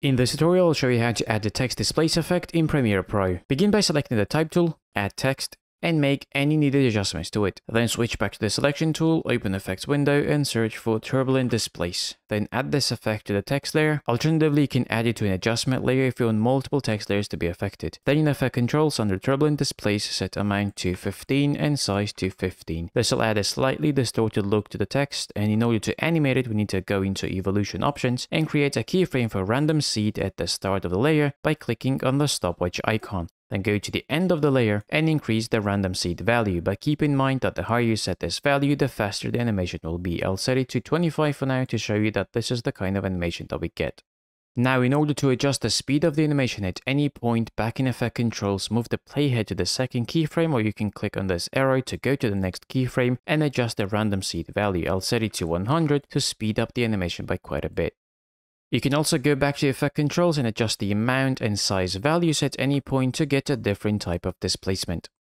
In this tutorial, I'll show you how to add the text displace effect in Premiere Pro. Begin by selecting the type tool, add text, and make any needed adjustments to it. Then switch back to the selection tool, open the effects window, and search for turbulent displace. Then add this effect to the text layer. Alternatively, you can add it to an adjustment layer if you want multiple text layers to be affected. Then in effect controls under turbulent displace, set amount to 15 and size to 15. This will add a slightly distorted look to the text, and in order to animate it, we need to go into evolution options and create a keyframe for random seed at the start of the layer by clicking on the stopwatch icon. Then go to the end of the layer and increase the random seed value, but keep in mind that the higher you set this value, the faster the animation will be. I'll set it to 25 for now to show you that this is the kind of animation that we get. Now, in order to adjust the speed of the animation at any point, back in effect controls, move the playhead to the second keyframe, or you can click on this arrow to go to the next keyframe and adjust the random seed value. I'll set it to 100 to speed up the animation by quite a bit. You can also go back to effect controls and adjust the amount and size values at any point to get a different type of displacement.